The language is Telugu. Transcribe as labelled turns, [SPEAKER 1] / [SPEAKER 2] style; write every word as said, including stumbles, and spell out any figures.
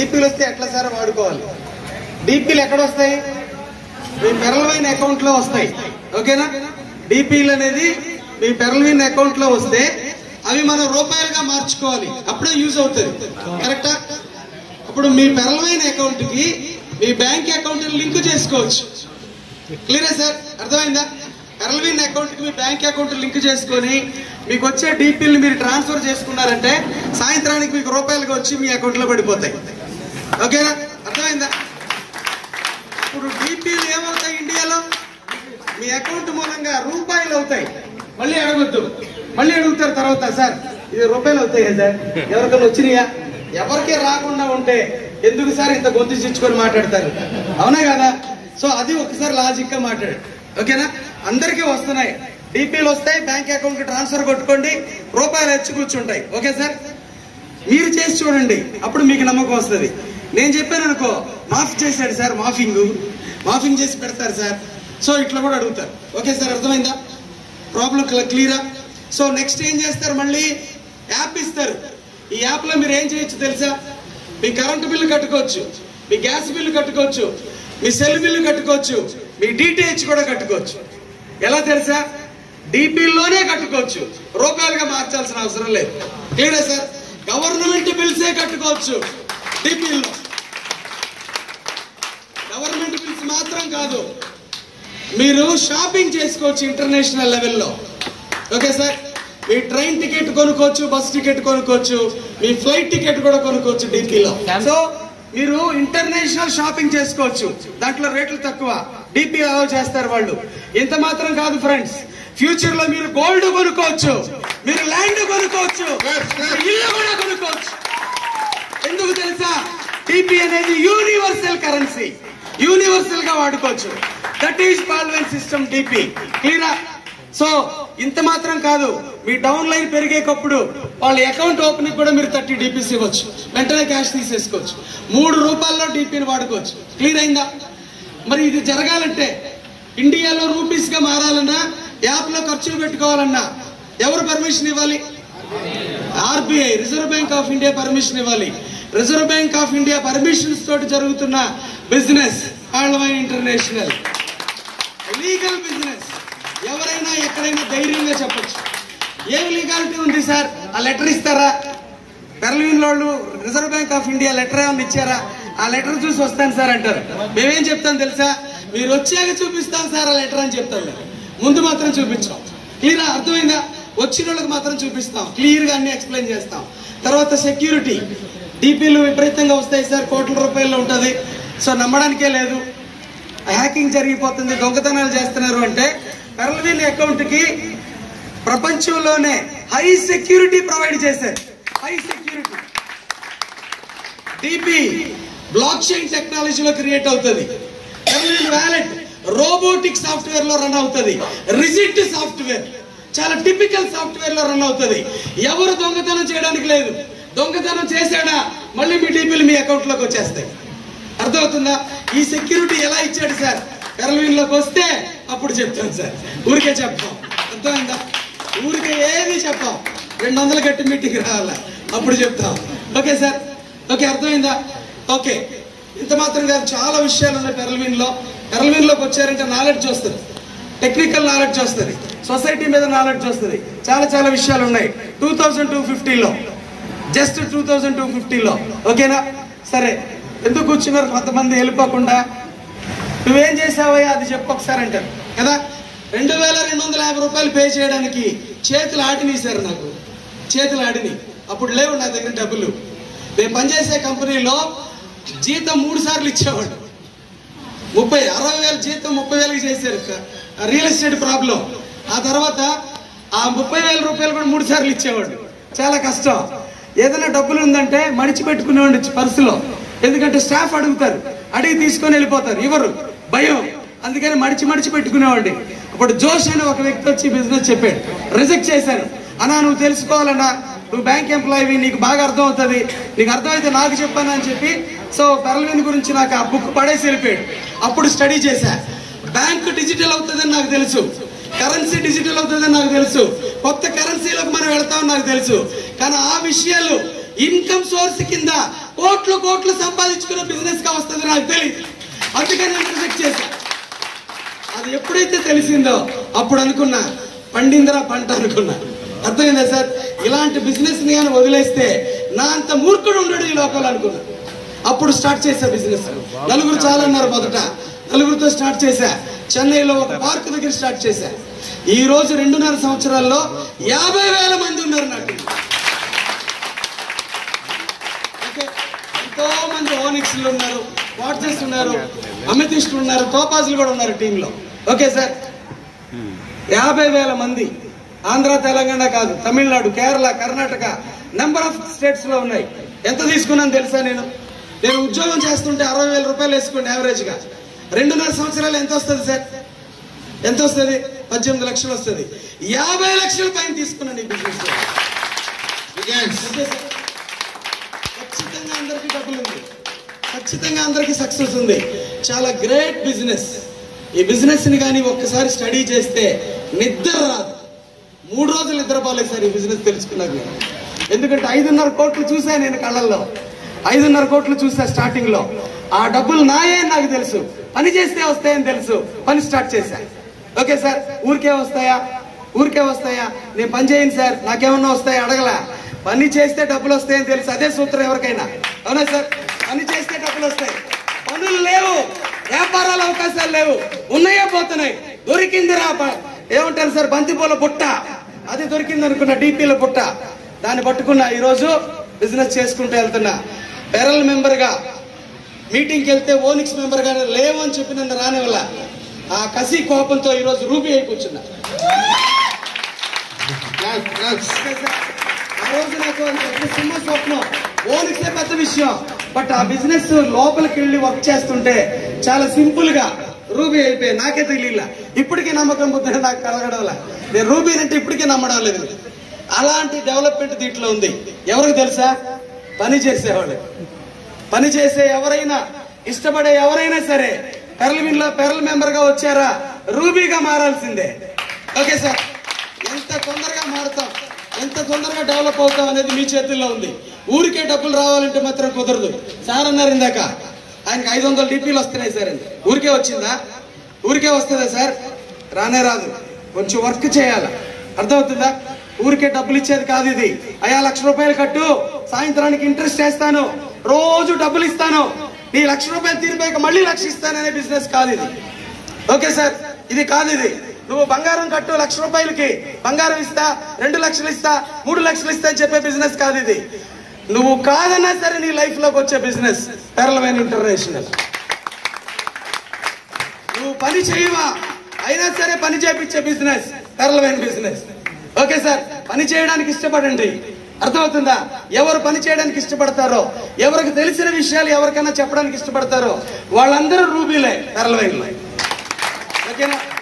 [SPEAKER 1] డీపీలు వస్తే ఎట్లా సార్ వాడుకోవాలి? డీపీలు ఎక్కడ వస్తాయి? మీ పెరల్వైన్ అకౌంట్ లో వస్తాయి. ఓకేనా? డీపీలు అనేది మీ పెరల్వైన్ అకౌంట్ లో వస్తే అవి మనం రూపాయలుగా మార్చుకోవాలి, అప్పుడే యూజ్ అవుతుంది. కరెక్టా? అప్పుడు మీ పెరల్వైన్ అకౌంట్ కి మీ బ్యాంక్ అకౌంట్ లింక్ చేసుకోవచ్చు. క్లియరా సార్? అర్థమైందా? పెరల్వైన్ అకౌంట్ కి మీ బ్యాంక్ అకౌంట్ లింక్ చేసుకొని మీకు వచ్చే డీపీలు మీరు ట్రాన్స్ఫర్ చేసుకున్నారంటే సాయంత్రానికి మీకు రూపాయలుగా వచ్చి మీ అకౌంట్ లో పడిపోతాయి. ఓకేనా? అర్థమైందా? ఇప్పుడు డీపీలు ఏమవుతాయి ఇండియాలో? మీ అకౌంట్ మూలంగా రూపాయలు అవుతాయి. మళ్ళీ అడగొద్దు, మళ్ళీ అడుగుతారు తర్వాత, సార్ ఇది రూపాయలు అవుతాయి సార్, ఎవరికైనా వచ్చినాయా? ఎవరికే రాకుండా ఉంటే ఎందుకు సార్ ఇంత గొంతు చిచ్చుకొని మాట్లాడతారు? అవునా కదా? సో అది ఒకసారి లాజిక్ గా మాట్లాడు. ఓకేనా? అందరికీ వస్తున్నాయి డీపీలు వస్తాయి, బ్యాంక్ అకౌంట్ కి ట్రాన్స్ఫర్ కొట్టుకోండి, రూపాయలు వచ్చి కూర్చుంటాయి. Okay sir? మీరు చేసి చూడండి, అప్పుడు మీకు నమ్మకం వస్తుంది. నేను చెప్పాను అనుకో, మాఫ్ చేశాడు సార్, మాఫింగ్ మాఫింగ్ చేసి పెడతారు సార్. సో ఇట్లా కూడా అడుగుతారు. Okay sir? అర్థమైందా? ప్రాబ్లం క్లియరా? సో నెక్స్ట్ ఏం చేస్తారు? మళ్ళీ యాప్ ఇస్తారు. ఈ యాప్ లో మీరు ఏం చేయొచ్చు తెలుసా? మీ కరెంటు బిల్లు కట్టుకోవచ్చు, మీ గ్యాస్ బిల్లు కట్టుకోవచ్చు, మీ సెల్ బిల్లు కట్టుకోవచ్చు, మీ డిటిహెచ్ కూడా కట్టుకోవచ్చు. ఎలా తెలుసా? డీపీల్లోనే కట్టుకోవచ్చు, రూపాయలుగా మార్చాల్సిన అవసరం లేదు. క్లియరా సార్? గవర్నమెంట్ బిల్సే కట్టుకోవచ్చు డీపీల్లో. గవర్నమెంట్ బిల్స్ మాత్రం కాదు, మీరు షాపింగ్ చేసుకోవచ్చు ఇంటర్నేషనల్ లెవెల్లో. Okay sir? మీ ట్రైన్ టికెట్ కొనుక్కోవచ్చు, బస్ టికెట్ కొనుక్కోవచ్చు, మీ ఫ్లైట్ టికెట్ కూడా కొనుక్కోవచ్చు డీపీలో. సో మీరు ఇంటర్నేషనల్ షాపింగ్ చేసుకోవచ్చు, దాంట్లో రేట్లు తక్కువ, డీపీ అలౌ చేస్తారు వాళ్ళు. ఇంత మాత్రం కాదు ఫ్రెండ్స్, ఫ్యూచర్ లో మీరు గోల్డ్ కొనుక్కోవచ్చు, మీరు ల్యాండ్ కొనుక్కోవచ్చు, ఇల్లు కూడా కొనుక్కోవచ్చు. ఎందుకు తెలుసా? డీపీ అనేది యూనివర్సల్ కరెన్సీ, యూనివర్సల్ గా వాడుకోవచ్చు. That is Pearlvine system DP. క్లియరా? సో ఇంత మాత్రం కాదు, మీ డౌన్ లైన్ పెరిగేటప్పుడు వాళ్ళ అకౌంట్ ఓపెనింగ్ కూడా మీరు థర్టీ డీపీస్ ఇవ్వచ్చు, వెంటనే క్యాష్ తీసేసుకోవచ్చు, మూడు రూపాయల్లో డీపీని వాడుకోవచ్చు. క్లియర్ అయిందా? మరి ఇది జరగాలంటే, ఇండియాలో రూపీస్ గా మారాలన్నా, యాప్ లో ఖర్చులు పెట్టుకోవాలన్నా ఎవరు పర్మిషన్ ఇవ్వాలి? RBI, reserve bank of India permission ఇవ్వాలి. Reserve bank of India permissions తోటి జరుగుతున్న business Pearlvine international legal business. ఎవరైనా ఎక్కడైనా ధైర్యంగా చెప్పచ్చు. ఏం లీగాలిటీ ఉంది సార్? ఆ లెటర్ ఇస్తారా? పెరల్వైన్ వాళ్ళు reserve bank of India letter ఏమన్నా ఇచ్చారా? ఆ లెటర్ చూసి వస్తాను సార్ అంటారు. మేమేం చెప్తాం తెలుసా? మీరు వచ్చాక చూపిస్తాం సార్ ఆ లెటర్ అని చెప్తాం, ముందు మాత్రం చూపించాం. క్లియర్? అర్థమైందా? వచ్చిన వాళ్ళకి మాత్రం చూపిస్తాం, క్లియర్ గా అన్ని ఎక్స్ప్లెయిన్ చేస్తాం. తర్వాత సెక్యూరిటీ, డీపీలు విపరీతంగా వస్తాయి సార్, కోట్ల రూపాయల్లో ఉంటుంది. సో నమ్మడానికే లేదు, హ్యాకింగ్ జరిగిపోతుంది, దొంగతనాలు చేస్తున్నారు అంటే పెరల్వైన్ అకౌంట్ కి ప్రపంచంలోనే హై సెక్యూరిటీ ప్రొవైడ్ చేశారు. High security DP blockchain టెక్నాలజీలో క్రియేట్ అవుతుంది. పెరల్వైన్ వ్యాలెట్ రోబోటిక్ సాఫ్ట్వేర్ లో రన్ అవుతుంది. రిజిట్ సాఫ్ట్వేర్ చాలా టిపికల్ సాఫ్ట్వేర్ లో రన్ అవుతుంది. ఎవరు దొంగతనం చేయడానికి లేదు. దొంగతనం చేశాడా మళ్ళీ మీ డీపీలు మీ అకౌంట్ లోకి వచ్చేస్తాయి. అర్థమవుతుందా? ఈ సెక్యూరిటీ ఎలా ఇచ్చాడు సార్? పెరల్వైన్ లోకి వస్తే అప్పుడు చెప్తాను సార్, ఊరికే చెప్తాం. అర్థమైందా? ఊరికే ఏది చెప్పాం, రెండు వందలు కట్టి మీటింగ్ రావాలా, అప్పుడు చెప్తాం. Okay sir? ఓకే, అర్థమైందా? ఓకే, ఇంత మాత్రం కాదు, చాలా విషయాలు ఉన్నాయి పెరల్వైన్ లో. పెరల్వైన్ లోకి వచ్చారంటే నాలెడ్జ్ వస్తుంది, టెక్నికల్ నాలెడ్జ్ వస్తుంది, సొసైటీ మీద నాలెడ్జ్ వస్తుంది, చాలా చాలా విషయాలు ఉన్నాయి. టూ థౌజండ్ టూ ఫిఫ్టీలో జస్ట్ టూ థౌజండ్ టూ ఫిఫ్టీలో ఓకేనా? సరే, ఎందుకు కూర్చున్నారు కొంతమంది వెళ్ళిపోకుండా? నువ్వేం చేసావయ్యా అది చెప్పు ఒకసారి అంటారు కదా. రెండు వేల రెండు వందల యాభై రూపాయలు పే చేయడానికి చేతులు ఆడినీసారు నాకు, చేతులు ఆడిని. అప్పుడు లేవు నా దగ్గర డబ్బులు. నేను పనిచేసే కంపెనీలో జీతం మూడు సార్లు ఇచ్చేవాడు. ముప్పై అరవై వేల జీతం ముప్పై వేలకి చేశారు, రియల్ ఎస్టేట్ ప్రాబ్లం. ఆ తర్వాత ఆ ముప్పై వేల రూపాయలు కూడా మూడు సార్లు ఇచ్చేవాడు. చాలా కష్టం. ఏదైనా డబ్బులు ఉందంటే మడిచి పెట్టుకునేవాడు పర్సులో, ఎందుకంటే స్టాఫ్ అడుగుతారు, అడిగి తీసుకొని వెళ్ళిపోతారు, ఇవ్వరు, భయం. అందుకని మడిచి మడిచి పెట్టుకునేవాడి. అప్పుడు జోష్ అని ఒక వ్యక్తి వచ్చి బిజినెస్ చెప్పాడు, రిజెక్ట్ చేశాను. అన్నా నువ్వు తెలుసుకోవాలన్నా, నువ్వు బ్యాంక్ ఎంప్లాయీ, నీకు బాగా అర్థం అవుతుంది, నీకు అర్థమైతే నాకు చెప్పాను అని చెప్పి సో పెరల్వైన్ గురించి నాకు ఆ బుక్ పడేసి వెళ్ళిపోయాడు. అప్పుడు స్టడీ చేశా. బ్యాంక్ డిజిటల్ అవుతుందని నాకు తెలుసు, కరెన్సీ డిజిటల్ అవుతుందని నాకు తెలుసు, కొత్త కరెన్సీలోకి మనం వెళ్తామని నాకు తెలుసు. కానీ ఆ విషయాలు ఇన్కమ్ సోర్స్ కింద కోట్లు కోట్లు సంపాదించుకునే బిజినెస్ గా వస్తుంది నాకు తెలియదు, అందుకని నేను రిజెక్ట్ చేశాను. అది ఎప్పుడైతే తెలిసిందో అప్పుడు అనుకున్నా పండిందరా పంట అనుకున్నా. అర్థమైందా సార్? ఇలాంటి బిజినెస్ ని కానీ వదిలేస్తే నా అంత మూర్ఖుడు ఉండడు ఈ లోకంలో అనుకున్నా. అప్పుడు స్టార్ట్ చేశా బిజినెస్. నలుగురు చాలా అన్నారు, మొదట నలుగురితో స్టార్ట్ చేశా. చెన్నైలో ఒక పార్క్ దగ్గర స్టార్ట్ చేశా. ఈ రోజు రెండున్నర సంవత్సరాల్లో యాభై వేల మంది ఉన్నారు నాకు. ఎంతో మంది ఓనిక్స్లు ఉన్నారు, వాట్సెస్ ఉన్నారు, అమితిస్టులు ఉన్నారు, తోపాజులు కూడా ఉన్నారు టీంలో. ఓకే సార్, యాభై వేల మంది ఆంధ్ర తెలంగాణ కాదు, Tamil Nadu, Kerala, Karnataka number of states లో ఉన్నాయి. ఎంత తీసుకున్నాను తెలుసా? నేను నేను ఉద్యోగం చేస్తుంటే అరవై వేల రూపాయలు వేసుకోండి యావరేజ్ గా. రెండున్నర సంవత్సరాలు ఎంత వస్తుంది సార్? ఎంత వస్తుంది? పద్దెనిమిది లక్షలు వస్తుంది. యాభై లక్షల పైన తీసుకున్నాను ఈ బిజినెస్ లో. ఖచ్చితంగా అందరికీ డబ్బులు ఉంది, ఖచ్చితంగా అందరికీ సక్సెస్ ఉంది. చాలా గ్రేట్ బిజినెస్. ఈ బిజినెస్ ని కానీ ఒక్కసారి స్టడీ చేస్తే నిద్ర రాదు. మూడు రోజులు నిద్రపోలేదు సార్ ఈ బిజినెస్ తెలుసుకున్నాక నేను. ఎందుకంటే ఐదున్నర కోట్లు చూసా నేను కళ్ళల్లో, ఐదున్నర కోట్లు చూసా స్టార్టింగ్ లో. ఆ డబ్బులు నాయే అని నాకు తెలుసు, పని చేస్తే వస్తాయని తెలుసు, పని స్టార్ట్ చేశా. ఓకే సార్, ఊరికే వస్తాయా? ఊరికే వస్తాయా? నేను పని చేయను సార్, నాకేమన్నా వస్తాయా అడగలా. పని చేస్తే డబ్బులు వస్తాయని తెలుసు, అదే సూత్రం ఎవరికైనా. అవునా సార్? పని చేస్తే డబ్బులు వస్తాయి. పనులు లేవు, వ్యాపారాల అవకాశాలు లేవు, ఉన్నాయో పోతున్నాయి. దొరికింది రా, ఏమంటారు సార్, బంతిపూల బుట్ట, అది దొరికింది అనుకున్న, డీపీల బుట్ట, దాన్ని పట్టుకున్నా. ఈరోజు బిజినెస్ చేసుకుంటూ వెళ్తున్నా. పెరల్ మెంబర్ గా మీటింగ్కి వెళ్తే ఓనిక్స్ మెంబర్ గా లేవు అని చెప్పి నన్ను రాని వల్ల ఆ కసి కోపంతో ఈరోజు రూబీ అయి కూర్చున్నా. ఆ రోజు నాకు సింహ స్వప్నం, ఓనిక్సే పెద్ద విషయం. బట్ ఆ బిజినెస్ లోపలికి వెళ్ళి వర్క్ చేస్తుంటే చాలా సింపుల్ గా రూబీ అయిపోయి నాకే తెలియలా. ఇప్పటికీ నమ్మకం బుద్ధి నాకు కలగడంలా. నేను రూబీ అంటే ఇప్పటికీ నమ్మడం లేదు. అలాంటి డెవలప్మెంట్ దీంట్లో ఉంది. ఎవరికి తెలుసా? పని చేసేవాళ్ళు. పని చేసే ఎవరైనా, ఇష్టపడే ఎవరైనా సరే పెరల్ విన్ లో పెరల్ మెంబర్ గా వచ్చారా రూబీగా మారాల్సిందే. ఓకే సార్, ఎంత తొందరగా మారుతాం, ఎంత తొందరగా డెవలప్ అవుతాం అనేది మీ చేతుల్లో ఉంది. ఊరికే డబ్బులు రావాలంటే మాత్రం కుదరదు. సార్ అన్నారు ఇందాక, ఆయనకి ఐదు వందల డిపిలు వస్తున్నాయి సార్ అండి. ఊరికే వచ్చిందా? ఊరికే వస్తుందా సార్? రానే రాదు. కొంచెం వర్క్ చేయాలి. అర్థమవుతుందా? ఊరికే డబ్బులు ఇచ్చేది కాదు ఇది. అయ్యా లక్ష రూపాయలు కట్టు, సాయంత్రానికి ఇంట్రెస్ట్ చేస్తాను, రోజు డబ్బులు ఇస్తాను, నీ లక్ష రూపాయలు తీరిపోయాక మళ్ళీ లక్ష ఇస్తాననే బిజినెస్ కాదు ఇది. ఓకే సార్, ఇది కాదు. ఇది నువ్వు బంగారం కట్టు, లక్ష రూపాయలకి బంగారం ఇస్తా, రెండు లక్షలు ఇస్తా, మూడు లక్షలు ఇస్తా అని చెప్పే బిజినెస్ కాదు ఇది. నువ్వు కాదన్నా సరే నీ లైఫ్ లోకి వచ్చే బిజినెస్ పెరల్ వైన్ ఇంటర్నేషనల్. నువ్వు పని చేయవా అయినా సరే పని చేయించే business Pearlvine business. Okay sir, పని చేయడానికి ఇష్టపడండి. అర్థమవుతుందా? ఎవరు పని చేయడానికి ఇష్టపడతారో, ఎవరికి తెలిసిన విషయాలు ఎవరికైనా చెప్పడానికి ఇష్టపడతారో వాళ్ళందరూ రూబీలే పెరల్ వైన్ లో. ఓకేనా?